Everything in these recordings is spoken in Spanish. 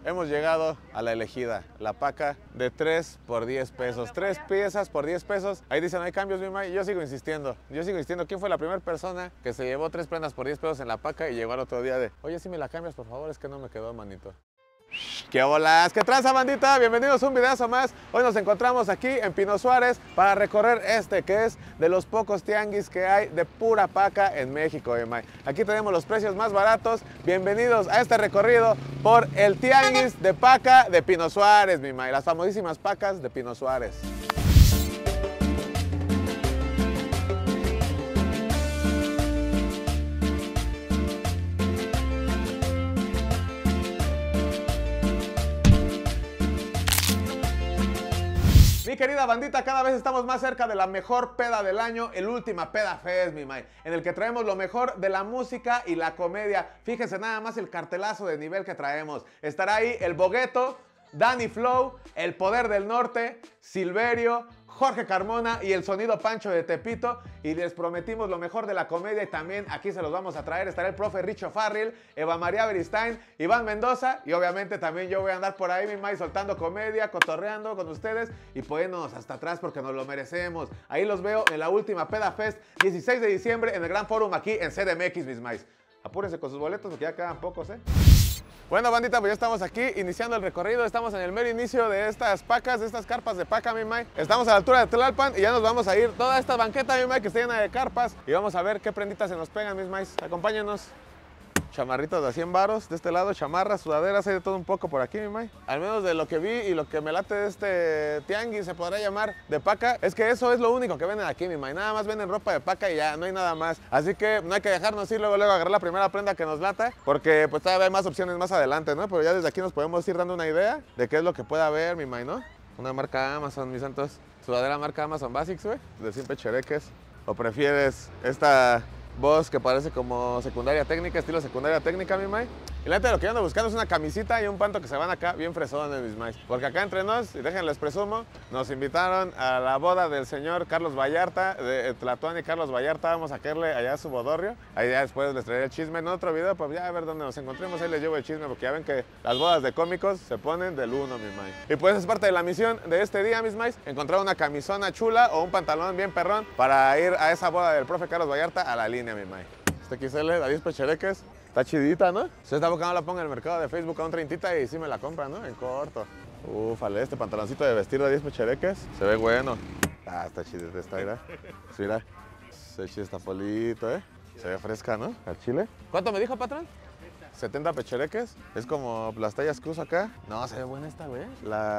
hemos llegado a la elegida, la paca de 3 por 10 pesos. 3 piezas por 10 pesos. Ahí dicen, no hay cambios, mi May. Yo sigo insistiendo. ¿Quién fue la primera persona que se llevó 3 prendas por 10 pesos en la paca y llegó al otro día de, oye, si me la cambias, por favor, es que no me quedó, manito? ¡Qué bolas! ¿Qué tranza, bandita? Bienvenidos a un videazo más. Hoy nos encontramos aquí en Pino Suárez para recorrer que es de los pocos tianguis que hay de pura paca en México, May. Aquí tenemos los precios más baratos. Bienvenidos a este recorrido por el tianguis de paca de Pino Suárez, mi May. Las famosísimas pacas de Pino Suárez. Mi querida bandita, cada vez estamos más cerca de la mejor peda del año, el Última Peda Fest, mi May, en el que traemos lo mejor de la música y la comedia. Fíjense nada más el cartelazo de nivel que traemos. Estará ahí el Bogueto, Danny Flow, El Poder del Norte, Silverio, Jorge Carmona y el Sonido Pancho de Tepito. Y les prometimos lo mejor de la comedia y también aquí se los vamos a traer. Estará el profe Richo Farril, Eva María Beristain, Iván Mendoza y obviamente también yo voy a andar por ahí, mi May, soltando comedia, cotorreando con ustedes y poniéndonos hasta atrás porque nos lo merecemos. Ahí los veo en la Última Peda Fest, 16 de diciembre en el Gran Fórum aquí en CDMX, mis Mays. Apúrense con sus boletos porque ya quedan pocos, Bueno, bandita, pues ya estamos aquí iniciando el recorrido. Estamos en el mero inicio de estas pacas, de estas carpas de paca, mi May. Estamos a la altura de Tlalpan y ya nos vamos a ir toda esta banqueta, mi May, que está llena de carpas. Y vamos a ver qué prenditas se nos pegan, mis Mays. Acompáñenos. Chamarritas de 100 varos, de este lado, chamarras, sudaderas, hay de todo un poco por aquí, mi May. Al menos de lo que vi y lo que me late de este tianguis, se podrá llamar de paca, es que eso es lo único que venden aquí, mi May. Nada más venden ropa de paca y ya, no hay nada más. Así que no hay que dejarnos ir luego agarrar la primera prenda que nos lata, porque pues todavía hay más opciones más adelante, ¿no? Pero ya desde aquí nos podemos ir dando una idea de qué es lo que puede haber, mi May, ¿no? Una marca Amazon, mis santos. Sudadera marca Amazon Basics, güey, de 100 pechereques. ¿O prefieres esta Boss que parece como secundaria técnica, estilo secundaria técnica, mi May? Y la neta, lo que yo ando buscando es una camisita y un panto que se van acá bien fresones, mis Mays. Porque acá entre nos, y déjenles presumo, nos invitaron a la boda del señor Carlos Vallarta, de Tlatuani Carlos Vallarta. Vamos a caerle allá a su bodorrio. Ahí ya después les traeré el chisme en otro video, pues ya a ver dónde nos encontremos. Ahí les llevo el chisme, porque ya ven que las bodas de cómicos se ponen del uno, mi May. Y pues es parte de la misión de este día, mis Mays, encontrar una camisona chula o un pantalón bien perrón para ir a esa boda del profe Carlos Vallarta a la línea, mi May. Este XL a 10 pechereques. Está chidita, ¿no? Si esta boca no la pongo en el mercado de Facebook a un 30 y sí me la compran, ¿no? En corto. Ufale, este pantaloncito de vestir de 10 pechereques se ve bueno. Ah, está chidita esta, mira. Sí, mira. Se chida esta polito, Se ve fresca, ¿no? Al chile. ¿Cuánto me dijo, patrón? 70 pechereques. Es como las tallas que uso acá. No, se ve buena esta, güey.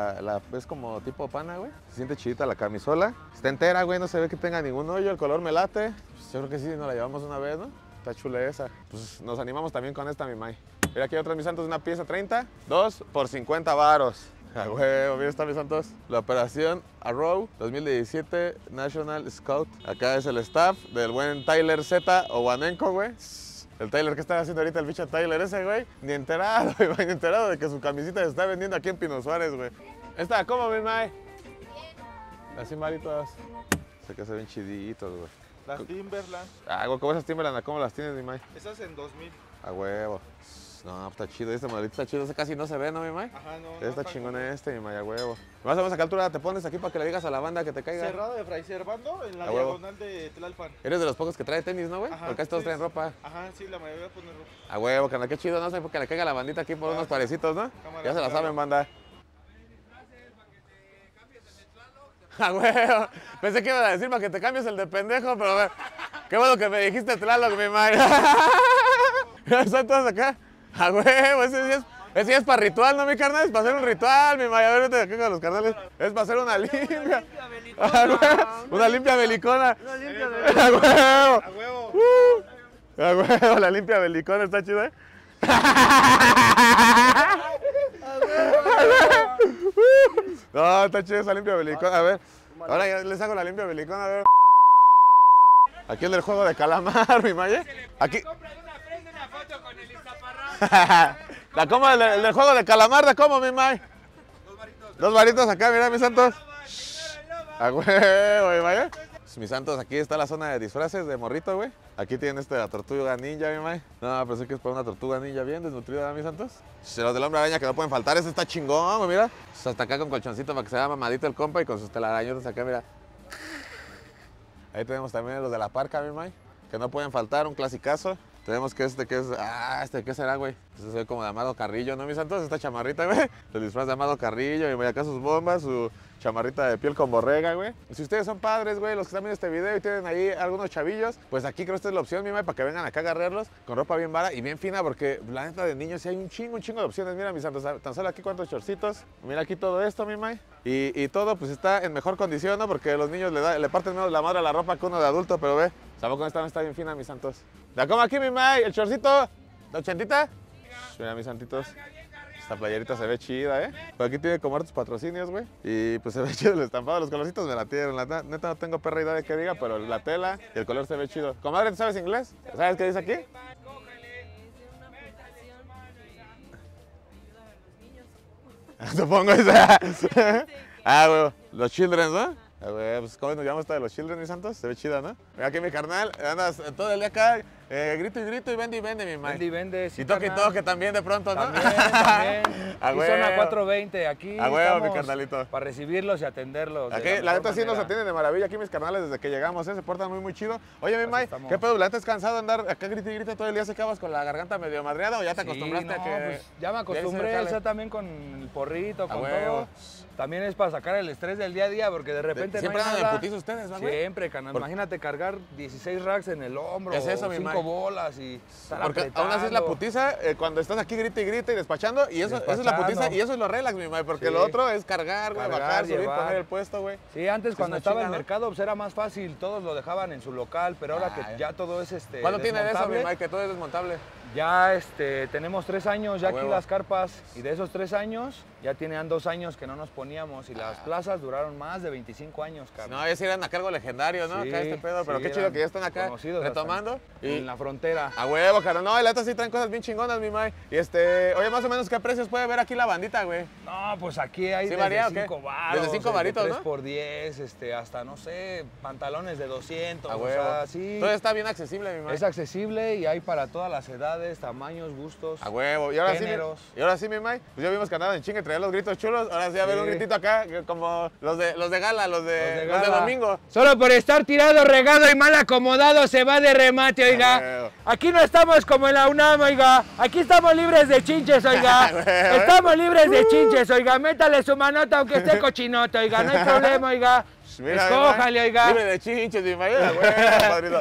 Es como tipo pana, güey. Se siente chidita la camisola. Está entera, güey. No se ve que tenga ningún hoyo. El color me late. Pues yo creo que sí, nos la llevamos una vez, ¿no? Está chula esa. Pues nos animamos también con esta, mi May. Mira aquí otros, mis santos, una pieza 30. 2 por 50 varos. A huevo, mira esta, mis santos. La operación Arrow 2017 National Scout. Acá es el staff del buen Tyler Z o Wanenko, güey. El Tyler que está haciendo ahorita, el bicho Tyler ese, güey. Ni enterado, güey. Ni enterado de que su camisita se está vendiendo aquí en Pino Suárez, güey. Esta, ¿cómo, mi May? Las 100 varitos. Sé que se ven chiditos, güey. Las Timberland. Ah, güey, ¿cómo esas Timberland? ¿Cómo las tienes, mi May? Esas en 2000. A huevo. No, pues está chido. Este modelito está chido. Ese casi no se ve, ¿no, mi May? Ajá, no. Está chingón mi May, a huevo. Más o menos a qué altura te pones aquí para que le digas a la banda que te caiga. Cerrado de Fray Servando en la A huevo. diagonal de Tlalpan. Eres de los pocos que trae tenis, ¿no, güey? Ajá, Porque casi todos sí, traen ropa. Ajá, sí, la mayoría pone ropa. A huevo, carnal, qué chido, ¿no? Sé porque le caiga la bandita aquí por unos parecitos, ¿no? Cámara, Ya se la claro. saben, banda. A huevo. Pensé que iba a decir para que te cambies el de pendejo, pero güey, qué bueno que me dijiste Tlaloc, mi May. ¿Están todos acá? A huevo, ese sí es para ritual, ¿no, mi carnal? Es para hacer un ritual, mi May. A ver, vete de acá con los carnales. Es para hacer una limpia. Una limpia belicona. A huevo. A huevo. A huevo, la limpia belicona está chida, ¿eh? No, está chida esa limpia belicona. A ver, ahora ya les hago la limpia belicona, a ver. Aquí el del juego de calamar, mi May. Aquí. ¿La cómo? El del juego de calamar, ¿de cómo, mi May? 2 varitos acá, mira, mis santos. A huevo, mi May. Mis santos, aquí está la zona de disfraces de morrito, güey. Aquí tienen la tortuga ninja, mi mae. No, pero sí que es para una tortuga ninja bien desnutrida, mis santos. Los del hombre araña que no pueden faltar, ese está chingón, güey, mira. Hasta acá con colchoncito para que se vea mamadito el compa y con sus telarañotas acá, mira. Ahí tenemos también los de la parca, mi mae, que no pueden faltar, un clasicazo. Tenemos que ¿qué será, güey? Este se ve como de Amado Carrillo, ¿no, mis santos? Esta chamarrita, güey. El disfraz de Amado Carrillo, y acá sus bombas, su chamarrita de piel con borrega, güey. Si ustedes son padres, güey, los que están viendo este video y tienen ahí algunos chavillos, pues aquí creo que esta es la opción, mi mae, para que vengan acá a agarrarlos con ropa bien vara y bien fina, porque la neta de niños sí hay un chingo de opciones. Mira, mis santos, tan solo aquí cuántos shortcitos. Mira aquí todo esto, mi mae. Y todo pues está en mejor condición, ¿no? Porque los niños le parten menos la madre a la ropa que uno de adulto, pero ve, tampoco esta no está bien fina, mis santos. La como aquí, mi mae, el shortcito, la ochentita. Mira, mis santitos. Esta playerita se ve chida, ¿eh? Por aquí tiene como hartos patrocinios, güey. Y pues se ve chido el estampado. Los colorcitos me la tienen. La neta no tengo perra idea de qué diga, pero la tela y el color se ve chido. Comadre, ¿tú sabes inglés? ¿Sabes qué dice aquí? Supongo esa. Güey. Los children, ¿no? Pues ¿cómo nos llamamos esta de los children, mis santos? Se ve chida, ¿no? Mira aquí mi carnal, andas todo el día acá, grito y grito y vende, mi mae. Vende y vende, sí, y toque también de pronto, ¿no? También. Aquí zona 420, aquí mi carnalito. Para recibirlos y atenderlos. Aquí, la neta sí nos atienden de maravilla aquí mis carnales desde que llegamos, se portan muy chido. Oye, mi mae, ¿qué pedo? ¿La neta es cansado de andar acá grito y grito todo el día? ¿Se acabas con la garganta medio madreada o ya te acostumbraste a que...? Pues ya me acostumbré, o sea, también con el porrito, con todo. También es para sacar el estrés del día a día, porque de repente siempre no hay andan nada. en putiza ustedes, ¿no, güey? Siempre, canal. Imagínate cargar 16 racks en el hombro, ¿Qué es eso, 5 bolas y estar porque apretando. aún así es la putiza cuando estás aquí grita y despachando, y eso es la putiza y eso es lo relax, mi mae, porque lo otro es cargar, güey, bajar, subir, poner el puesto, güey. Sí, antes cuando estaba el mercado pues era más fácil, todos lo dejaban en su local, pero ahora que ya todo es ¿Cuándo tiene de eso, mi mae, que todo es desmontable? Ya tenemos 3 años ya aquí las carpas, y de esos 3 años ya tenían 2 años que no nos poníamos, y las plazas duraron más de 25 años, carnal. No, ellos eran a cargo legendario, ¿no? Sí, acá este pedo, pero qué chido que ya están acá retomando. Y en la frontera. A huevo, cara. No, la neta sí traen cosas bien chingonas, mi mae. Y oye, más o menos, ¿qué precios puede ver aquí la bandita, güey? No, pues aquí hay desde 5 varos. Desde 5 varitos, ¿no? 3 por 10, hasta, no sé, pantalones de 200. A huevo. O sea, sí. Todo está bien accesible, mi mae. Es accesible y hay para todas las edades, tamaños, gustos. A huevo. Y ahora géneros. Y ahora sí, mi mae. Pues ya vimos que andaban en chingue, traían los gritos chulos. Ahora sí, a ver un gritito acá, como los de gala, los de domingo. Solo por estar tirado, regado y mal acomodado se va de remate, oiga. Aquí no estamos como en la UNAM, oiga. Aquí estamos libres de chinches, oiga. Estamos libres de chinches, oiga. Métale su manota aunque esté cochinoto, oiga. No hay problema, oiga. Mira, escójale, oiga. Libre de chinches, mi mae. Padrino.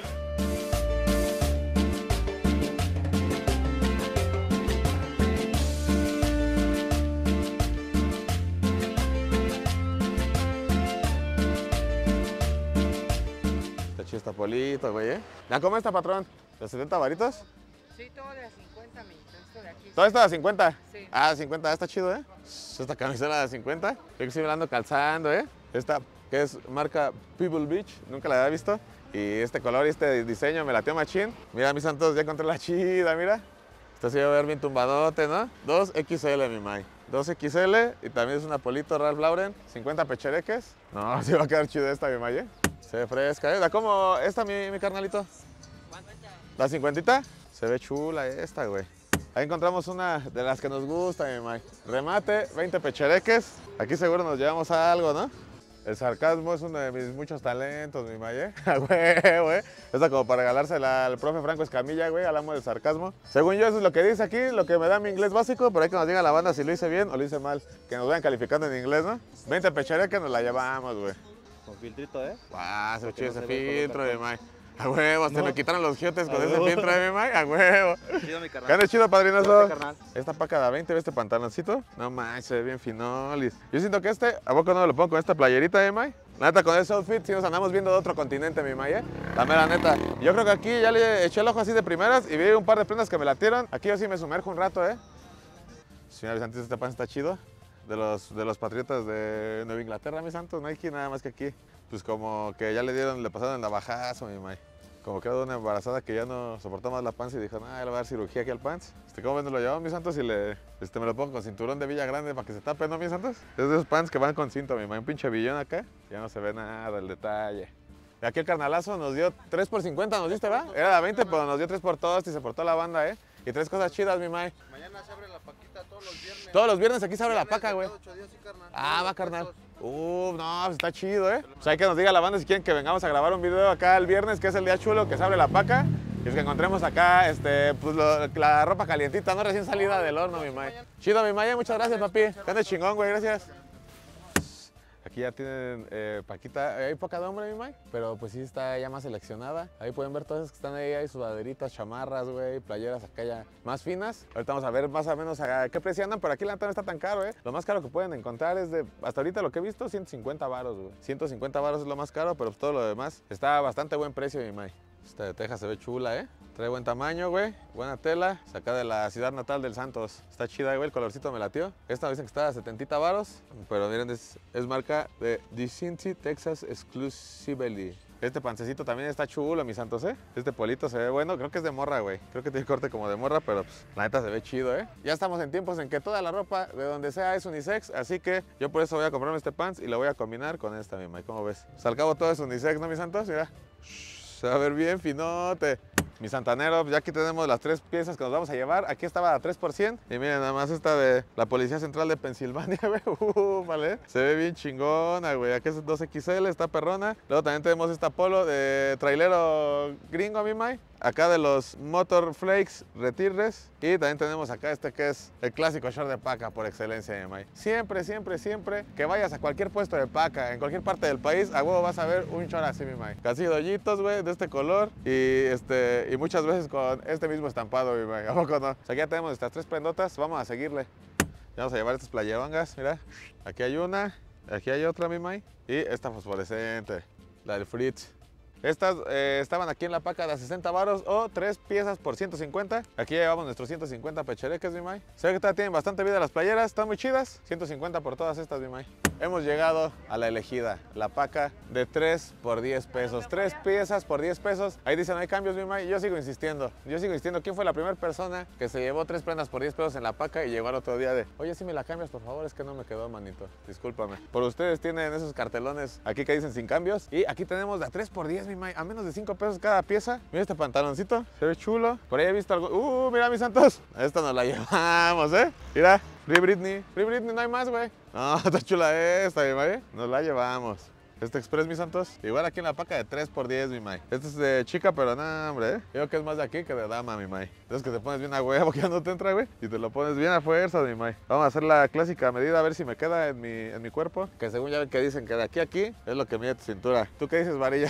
Está polito, güey, ¿eh? ¿Ya cómo está, patrón? ¿Los 70 varitos? Sí, todo de a 50, amiguito. Esto de aquí. ¿Todo esto de 50? Sí. 50, está chido, ¿eh? Esta camiseta de 50. Yo que estoy hablando calzando, ¿eh? Esta que es marca Pebble Beach, nunca la había visto. Y este color y este diseño me latió machín. Mira, mis santos, ya encontré la chida, mira. Esta se va a ver bien tumbadote, ¿no? 2XL, mi mae. 2XL y también es una Polito Ralph Lauren, 50 pechereques. No, sí va a quedar chida esta, mi mae, ¿eh? Se ve fresca, ¿eh? ¿Da como esta, mi carnalito? ¿La 50? Se ve chula esta, güey. Ahí encontramos una de las que nos gusta, mi mae. Remate, 20 pechereques. Aquí seguro nos llevamos a algo, ¿no? El sarcasmo es uno de mis muchos talentos, mi mae. Güey. Esta como para regalársela al profe Franco Escamilla, güey, al amo del sarcasmo. Según yo, eso es lo que dice aquí, lo que me da mi inglés básico. Por ahí que nos diga la banda si lo hice bien o lo hice mal. Que nos vayan calificando en inglés, ¿no? 20 pechereques nos la llevamos, güey. Con filtrito, ¿eh? Se ve chido ese filtro, mi mae. A huevo, se me quitaron los giotes con ese filtro de mi mae. A huevo. Chido, mi carnal. ¿Qué anda chido, padrinazo? Carnal. Esta paca de 20, ¿ves este pantaloncito? No manches, se ve bien finolis. Yo siento que ¿a poco no me lo pongo con esta playerita, mae? La neta, con ese outfit sí nos andamos viendo de otro continente, mi mae, La mera neta. Yo creo que aquí ya le eché el ojo así de primeras y vi un par de prendas que me latieron. Aquí yo sí me sumerjo un rato, Señor Vicente, este pan está chido. De los patriotas de Nueva Inglaterra, mis santos, no hay aquí nada más que aquí. Pues como que ya le pasaron el navajazo, mi mae. Como que era una embarazada que ya no soportó más la panza y dijo, no, le voy a dar cirugía aquí al pants. ¿Cómo nos lo llevamos, mis santos? Y me lo pongo con cinturón de Villa Grande para que se tape, ¿no, mis santos? Es de esos pants que van con cinto, mi mae. Un pinche billón acá, ya no se ve nada el detalle. Aquí el carnalazo nos dio 3 por 50, nos diste, ¿va? Era de 20, pero nos dio 3 por todos y se portó la banda, ¿eh? Y 3 cosas chidas, mi May. Mañana se abre la paquita todos los viernes. Todos los viernes aquí se abre la paca, güey. 8 días, sí, carnal. Ah, va, carnal. No, pues está chido, ¿eh? Pues hay que nos diga la banda si quieren que vengamos a grabar un video acá el viernes, que es el día chulo, que se abre la paca. Y es que encontremos acá, pues la ropa calientita, ¿no? Recién salida del horno, mi May. Chido, mi May, muchas gracias, papi. Que andes chingón, güey, gracias. Aquí ya tienen paquita, hay poca de hombre, mi May, pero pues sí está ya más seleccionada. Ahí pueden ver todas esas que están ahí, hay sudaderitas, chamarras, güey, playeras acá ya más finas. Ahorita vamos a ver más o menos a qué precio andan, pero aquí la neta no está tan caro, Lo más caro que pueden encontrar es de, hasta ahorita lo que he visto, 150 varos, güey. 150 varos es lo más caro, pero pues todo lo demás está a bastante buen precio, mi May. Esta de Texas se ve chula, Trae buen tamaño, güey. Buena tela. Saca de la ciudad natal del Santos. Está chida, güey. El colorcito me latió. Esta me dicen que está a 70 varos. Pero miren, es marca de Dicinti Texas Exclusively. Este pancecito también está chulo, mis santos, Este polito se ve bueno. Creo que es de morra, güey. Creo que tiene corte como de morra, pero pues, la neta se ve chido, Ya estamos en tiempos en que toda la ropa de donde sea es unisex. Así que yo por eso voy a comprarme este pants y lo voy a combinar con esta, mi May. ¿Cómo ves? Pues al cabo todo es unisex, ¿no, mis santos? Mira. Se va a ver bien finote. Mi santanero, ya aquí tenemos las 3 piezas que nos vamos a llevar. Aquí estaba a 3 por 100. Y miren, nada más esta de la Policía Central de Pensilvania, güey. Vale. Se ve bien chingona, güey. Aquí es 2XL, está perrona. Luego también tenemos esta polo de trailero gringo, mi May. Acá de los Motor Flakes Retires. Y también tenemos acá este que es el clásico short de paca por excelencia, mi May. Siempre, siempre, siempre que vayas a cualquier puesto de paca, en cualquier parte del país, a huevo vas a ver un short así, mi May. Casi doyitos, güey, de este color. Y muchas veces con este mismo estampado, mi May. ¿A poco no? O sea, aquí ya tenemos estas 3 prendotas. Vamos a seguirle. Vamos a llevar estas playerongas, mira. Aquí hay una, aquí hay otra, mi May. Y esta fosforescente, la del Fritz. Estas estaban aquí en la paca de a 60 varos o 3 piezas por 150. Aquí llevamos nuestros 150 pechereques, mi May. Se ve que todavía tienen bastante vida las playeras, están muy chidas. 150 por todas estas, mi May. Hemos llegado a la elegida, la paca de 3 por 10 pesos. 3 piezas por 10 pesos. Ahí dicen, no hay cambios, mi May. Yo sigo insistiendo. ¿Quién fue la primera persona que se llevó 3 prendas por 10 pesos en la paca y llegó al otro día de, oye, si me la cambias, por favor? Es que no me quedó, manito. Discúlpame. Por ustedes tienen esos cartelones aquí que dicen sin cambios. Y aquí tenemos la 3 por 10, mi May, a menos de 5 pesos cada pieza. Mira este pantaloncito, se ve chulo. Por ahí he visto algo. Mira, mis santos. Esta nos la llevamos, Mira, Free Britney, no hay más, güey. No, está chula esta, mi May. Nos la llevamos. Este Express, mis santos. Igual aquí en la paca de 3 por 10, mi May. Este es de chica, pero no, hombre, Creo que es más de aquí que de dama, mi May. Entonces que te pones bien a huevo, que ya no te entra, güey. Y te lo pones bien a fuerza, mi May. Vamos a hacer la clásica medida, a ver si me queda en mi cuerpo. Que según ya ven que dicen que de aquí a aquí es lo que mide tu cintura. ¿Tú qué dices, varillas?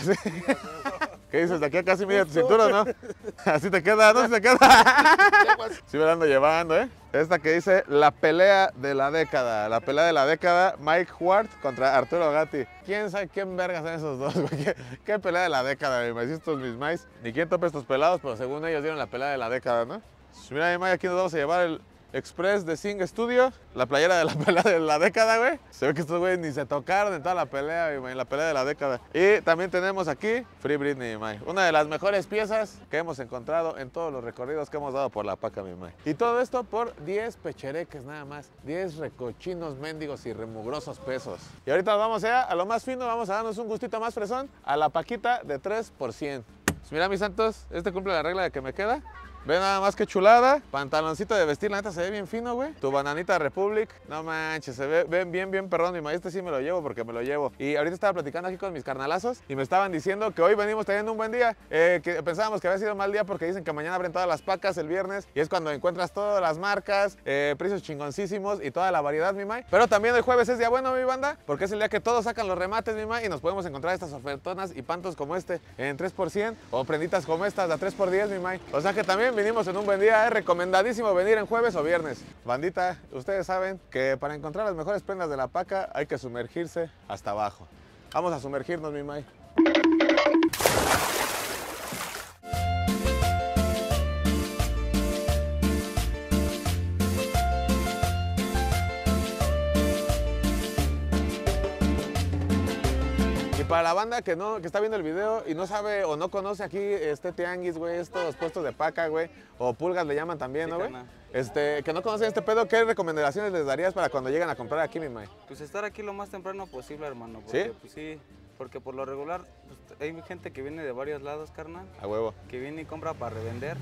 ¿Qué dices? ¿De aquí a casi mide tu cintura, no? Así te queda, ¿no? ¿Sí te queda? Sí me la ando llevando, Esta que dice la pelea de la década. La pelea de la década, Mike Ward contra Arturo Gatti. ¿Quién sabe quién vergas son esos dos, güey? ¿Qué pelea de la década, mi May? Estos mis Mays. Ni quién tope estos pelados, pero según ellos dieron la pelea de la década, ¿no? Mira, mi May, aquí nos vamos a llevar el Express de Sing Studio, la playera de la pelea de la década, güey. Se ve que estos güeyes ni se tocaron en toda la pelea, mi May, la pelea de la década. Y también tenemos aquí Free Britney, mi May. Una de las mejores piezas que hemos encontrado en todos los recorridos que hemos dado por la paca, mi May. Y todo esto por 10 pechereques nada más. 10 recochinos, mendigos y remugrosos pesos. Y ahorita nos vamos a lo más fino, vamos a darnos un gustito más fresón a la paquita de 3 por 100. Pues mira, mis santos, este cumple la regla de que me queda. Ve nada más que chulada, pantaloncito de vestir, la neta se ve bien fino, güey. Tu bananita Republic, no manches, se ve bien perrón, mi May. Este sí me lo llevo porque me lo llevo. Y ahorita estaba platicando aquí con mis carnalazos y me estaban diciendo que hoy venimos teniendo un buen día. Que pensábamos que había sido mal día porque dicen que mañana abren todas las pacas el viernes y es cuando encuentras todas las marcas, precios chingoncísimos y toda la variedad, mi May. Pero también el jueves es día bueno, mi banda, porque es el día que todos sacan los remates, mi May, y nos podemos encontrar estas ofertonas y pantos como este en 3 por 100 o prenditas como estas de 3 por 10, mi May. O sea que también vinimos en un buen día, recomendadísimo venir en jueves o viernes. Bandita, ustedes saben que para encontrar las mejores prendas de la paca hay que sumergirse hasta abajo. Vamos a sumergirnos, mi May. Para la banda que está viendo el video y no sabe o no conoce aquí este tianguis, güey, estos puestos de paca, güey, o pulgas le llaman también, ¿no, güey? Que no conocen este pedo, ¿qué recomendaciones les darías para cuando lleguen a comprar aquí, mi May? Pues estar aquí lo más temprano posible, hermano, porque ¿Sí? pues sí, Porque por lo regular, pues, hay gente que viene de varios lados, carnal, A huevo. que viene y compra para revender.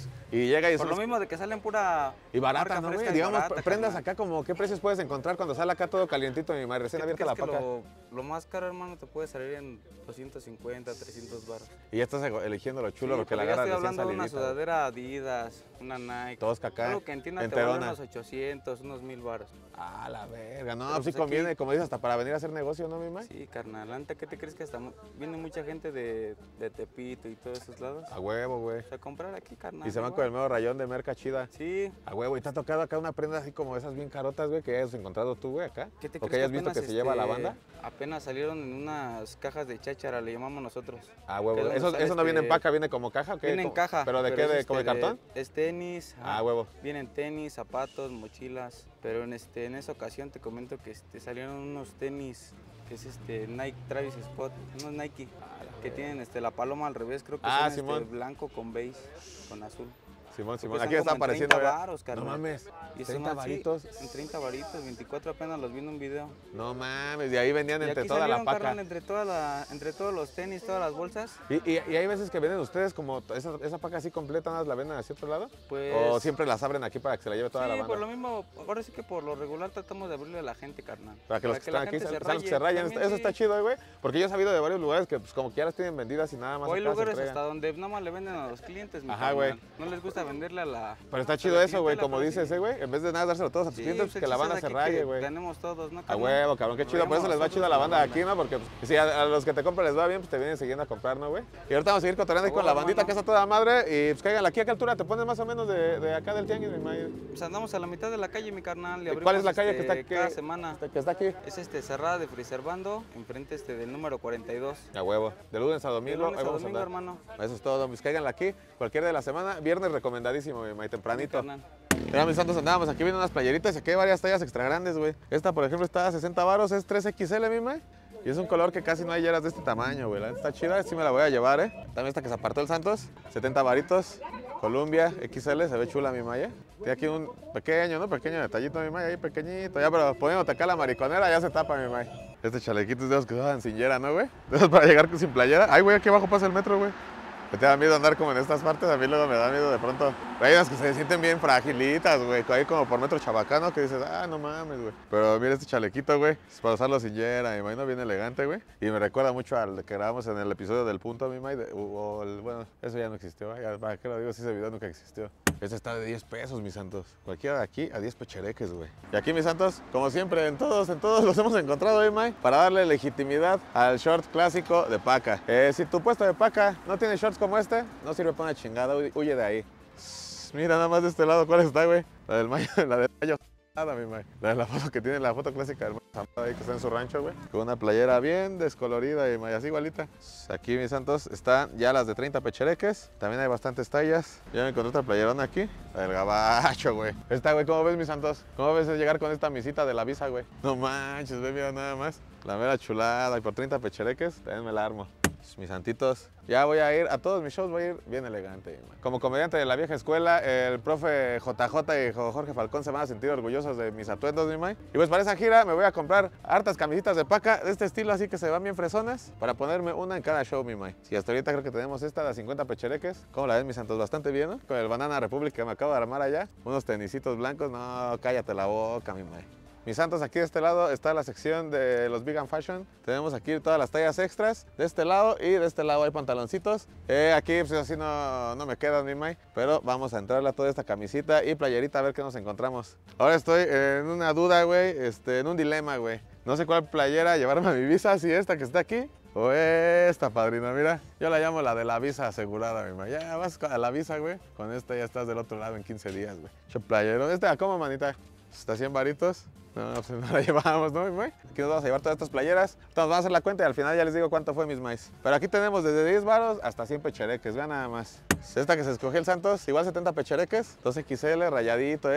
Y llega y Por lo mismo de que salen pura Y barata, marca ¿no, güey? fresca y Digamos, barata, prendas carnal. acá como, ¿qué precios puedes encontrar cuando sale acá todo calientito, mi madre? Recién ¿Qué abierta la crees que paca. lo más caro, hermano, te puede salir en 250, 300 baros. Y ya estás eligiendo lo chulo, Sí, porque la pero ya agarras estoy recién hablando de una salidita, güey. sudadera Adidas, una Nike. Todos cacá. Algo que en tienda te vale enterona. unos 800, unos 1000 baros. Ah, la verga. No, Pero pues sí pues conviene, aquí- como dices, hasta para venir a hacer negocio, ¿no, mi madre? Sí, carnal. Antes, ¿qué te crees que hasta viene mucha gente de Tepito y todos esos lados? A huevo, güey. O sea, comprar aquí, carnal. Y se van igual. con el nuevo rayón de merca chida. Sí. A huevo, y te ha tocado acá una prenda así como esas bien carotas, güey, que hayas encontrado tú, güey, acá. ¿Qué te O que crees hayas visto que apenas, se lleva la banda. Apenas salieron en unas cajas de cháchara, le llamamos nosotros. A Que huevo. es donde ¿Eso, sale eso no viene en este- paca, viene como caja o qué? Viene en caja. ¿Pero de qué? es ¿De, como de cartón? Es tenis. Ah, huevo. Vienen tenis, zapatos, mochilas. Pero en esa ocasión te comento que salieron unos tenis que es Nike Travis Scott, unos Nike que tienen la paloma al revés, creo que Ah, son Simón. blanco con beige, con azul. Simón, Simón. Porque Aquí están está como en apareciendo, 30 ¿verdad? varos, No carnal. mames. Y 30 son así, varitos. en 30 varitos, 24 apenas los vi en un video. No mames, y ahí vendían Y entre aquí toda la salieron, paca. carnal, entre todos los tenis, todas las bolsas. Y hay veces que venden ustedes como esa paca así completa, ¿nada más la venden hacia otro lado? Pues, ¿O siempre las abren aquí para que se la lleve toda sí, la banda? por lo mismo, ahora sí que por lo regular tratamos de abrirle a la gente, carnal. Para que los que la están aquí gente sean los que se rayen. También, Eso sí. está chido, güey. Porque yo he sabido de varios lugares que pues como que ya las tienen vendidas y nada más O hay acá se lugares entregan. hasta donde nada más le venden a los clientes, mi Ajá, güey. carnal. No les gusta venderle a la... Pero está a chido la eso, güey, clientela, como pero dices, sí. güey. En vez de nada dárselo a todos a tus Sí, clientes, pues pues el que la chiste banda es se aquí raye, que güey. ganemos todos, ¿no, A carnal? huevo, cabrón, qué Nos chido. Por eso vayamos les va nosotros chido a la y banda de aquí, banda. ¿no? Porque pues, si a los que te compran les va bien, pues te vienen siguiendo a comprar, ¿no, güey? Y ahorita vamos a seguir cotorreando ahí con la huevo, bandita hermano. que está toda madre. Y pues cáiganla aquí, ¿a qué altura te pones más o menos de acá del tianguis, mi madre? Pues andamos a la mitad de la calle, mi carnal. Y ¿Cuál es la abrimos, calle que está aquí? cada semana. Que está aquí. Es cerrada de Friservando, enfrente del número 42. A huevo. De lunes a De domingo, lunes ahí a vamos a domingo, andar. hermano. Eso es todo, pues cáiganla aquí, cualquier día de la semana. Viernes recomendadísimo, mi madre, tempranito. Carnal. Mira, mis santos, andábamos aquí viendo unas playeritas y aquí hay varias tallas extra grandes, güey. Esta, por ejemplo, está a 60 varos, es 3XL, mi mae. Y es un color que casi no hay yeras de este tamaño, güey. La neta está chida, sí me la voy a llevar, ¿eh? También esta que se apartó el Santos, 70 varitos. Columbia XL, se ve chula mi malla. Tiene aquí un pequeño, ¿no? Pequeño detallito mi malla, ahí pequeñito. Ya, pero poniéndote acá la mariconera ya se tapa mi malla. Este chalequito es de esos que usaban sin yera, ¿no, güey? De esos para llegar sin playera. Ay, güey, aquí abajo pasa el metro, güey. Me te da miedo andar como en estas partes, a mí luego me da miedo de pronto. Hay unas que se sienten bien fragilitas, güey, ahí como por metro chabacano que dices, ah, no mames, güey. Pero mira este chalequito, güey, es para usarlo sin yera, me imagino bien elegante, güey. Y me recuerda mucho al que grabamos en el episodio del punto, mi May, bueno, eso ya no existió, ¿eh? ¿Para qué lo digo? Si ese video nunca existió. Este está de 10 pesos, mis santos. Cualquiera de aquí a 10 pechereques, güey. Y aquí, mis santos, como siempre, en todos los hemos encontrado hoy, May, para darle legitimidad al short clásico de paca. Si tu puesto de paca no tiene shorts como este, no sirve para una chingada, huye de ahí. Mira nada más de este lado, ¿cuál está, güey? La del mayo, la del mayo. Nada, mi May. La de la foto que tiene, la foto clásica del mayo ahí que está en su rancho, güey. Con una playera bien descolorida y así igualita. Aquí, mis santos, están ya las de 30 pechereques. También hay bastantes tallas. Ya me encontré otra playerona aquí. La del gabacho, güey. Esta, güey, ¿cómo ves, mis santos? ¿Cómo ves llegar con esta misita de la visa, güey? No manches, ve, mira nada más. La mera chulada. Y por 30 pechereques, también me la armo. Mis santitos, ya voy a ir a todos mis shows, voy a ir bien elegante. Como comediante de la vieja escuela, el profe JJ y Jorge Falcón se van a sentir orgullosos de mis atuendos, mi May. Y pues para esa gira me voy a comprar hartas camisitas de paca de este estilo, así que se van bien fresonas, para ponerme una en cada show, mi May. Y hasta ahorita creo que tenemos esta de 50 pechereques. ¿Cómo la ven, mis santos? Bastante bien, ¿no? Con el Banana Republic que me acabo de armar allá. Unos tenisitos blancos, no, cállate la boca, mi May. Mis santos, aquí de este lado está la sección de los Vegan Fashion. Tenemos aquí todas las tallas extras de este lado y de este lado hay pantaloncitos. Aquí pues así no me quedan, mi May, pero vamos a entrarle a toda esta camisita y playerita a ver qué nos encontramos. Ahora estoy en una duda, güey, en un dilema, güey. No sé cuál playera llevarme a mi visa, si esta que está aquí o esta, padrino, mira. Yo la llamo la de la visa asegurada, mi May. Ya vas a la visa, güey. Con esta ya estás del otro lado en 15 días, güey. Che playero. ¿Cómo, manita? Está 100 varitos. No, pues no la llevamos, ¿no, mi May? Aquí nos vamos a llevar todas estas playeras. Entonces vamos a hacer la cuenta y al final ya les digo cuánto fue mis maíz. Pero aquí tenemos desde 10 varos hasta 100 pechereques, vean nada más. Esta que se escogió el Santos, igual 70 pechereques, 2XL, rayadito,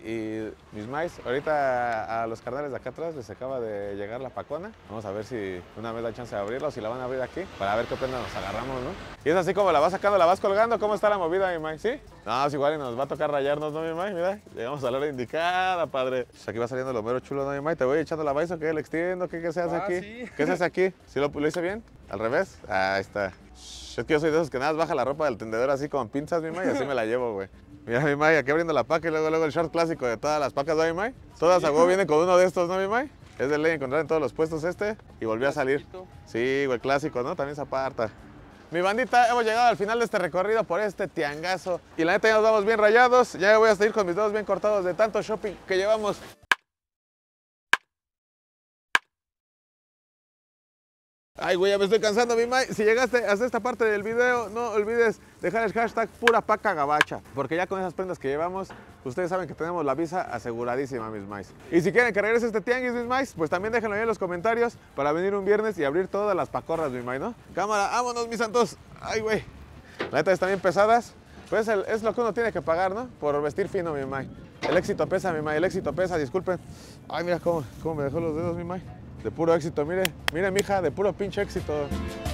y mis maíz. Ahorita a los carnales de acá atrás les acaba de llegar la pacona. Vamos a ver si una vez da chance de abrirla o si la van a abrir aquí, para ver qué prenda nos agarramos, ¿no? Y es así como la vas sacando, la vas colgando. ¿Cómo está la movida, mi May? ¿Sí? No, pues igual y nos va a tocar rayarnos, ¿no, mi May? Mira, llegamos a la hora indicada. chulada, padre. Aquí va saliendo lo mero chulo, ¿no, mi May? Te voy echando la baiza, ¿qué? ¿Le extiendo? ¿Qué se hace aquí? Sí. ¿Qué se hace aquí? ¿Sí lo hice bien? ¿Al revés? Ahí está. Es que yo soy de esos que nada más baja la ropa del tendedor así con pinzas, mi May, y así me la llevo, güey. Mira, mi May, aquí abriendo la paca y luego el short clásico de todas las pacas, ¿no, mi May? Todas a huevo vienen con uno de estos, ¿no, mi May? Es de ley encontrar en todos los puestos y volvió a salir. Sí, güey, clásico, ¿no? También se aparta. Mi bandita, hemos llegado al final de este recorrido por este tiangazo. Y la neta ya nos vamos bien rayados. Ya voy a seguir con mis dedos bien cortados de tanto shopping que llevamos. Ay, güey, ya me estoy cansando, mi May. Si llegaste hasta esta parte del video, no olvides dejar el hashtag pura paca gabacha. Porque ya con esas prendas que llevamos, ustedes saben que tenemos la visa aseguradísima, mis Mays. Y si quieren que regrese este tianguis, mis Mays, pues también déjenlo ahí en los comentarios para venir un viernes y abrir todas las pacorras, mi May, ¿no? Cámara, vámonos, mis santos. Ay, güey. La neta están bien pesadas. Pues es lo que uno tiene que pagar, ¿no? Por vestir fino, mi May. El éxito pesa, mi May, el éxito pesa, disculpen. Ay, mira cómo me dejó los dedos, mi May. De puro éxito, mire, mija, de puro pinche éxito.